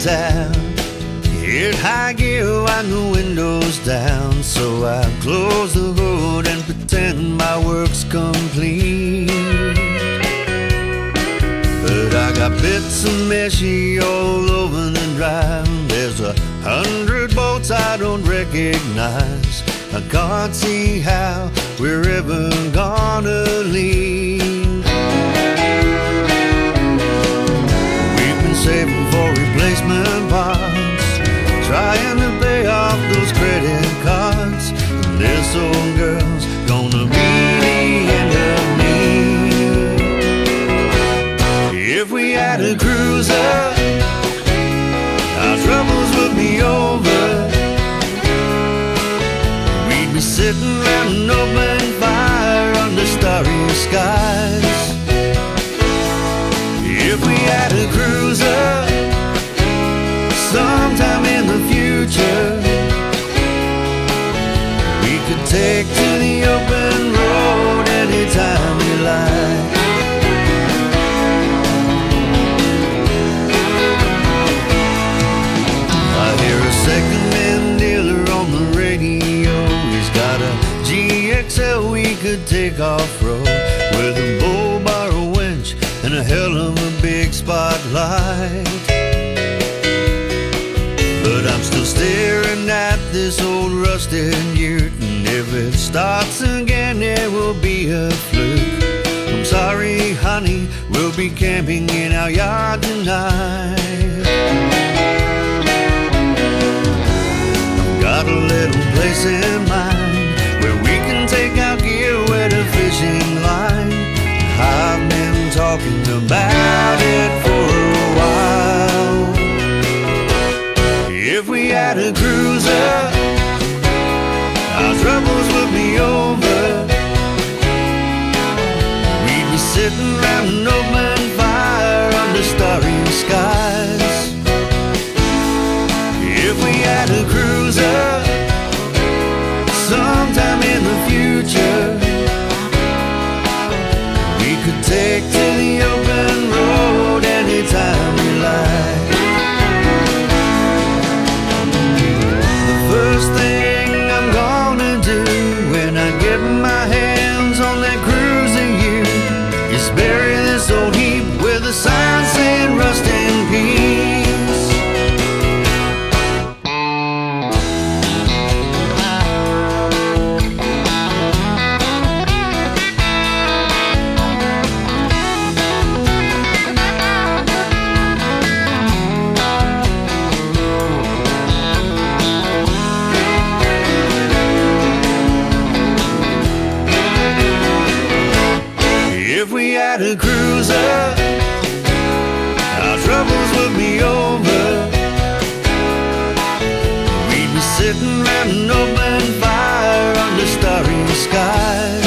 town. Hit high gear, wind the windows down, so I close the hood and pretend my work's complete. But I got bits of meshy all over the drive. There's 100 boats I don't recognize. I can't see how we're ever gonna leave. We've been saving for replacement parts, trying to pay off those credit cards. And this old girl's gonna be the end of me. If we had a cruiser, our troubles would be over. We'd be sitting around an open fire under starry skies. If we had a cruiser, sometime in the future, we could take to the open road anytime we like. I hear a second-hand dealer on the radio. He's got a GXL we could take off-road with a bull bar, a winch, and a hell of a big spotlight. But I'm still staring at this old rusted ute, and if it starts again, it will be a fluke. I'm sorry, honey, we'll be camping in our yard tonight. I've got a little place in mind where we can take our gear with a fishing line. I've been talking about it for a while. If we had a cruiser, our troubles would be over. We'd be sitting around an open fire under starry skies. If we had a cruiser, sometime in the future, we could take to the open road anytime we like. First thing I'm gonna do when I get my hands on that cruiser ute is bury this old heap with a sign saying rust in peace. If we had a cruiser, our troubles would be over. We'd be sitting around an open fire under starry skies.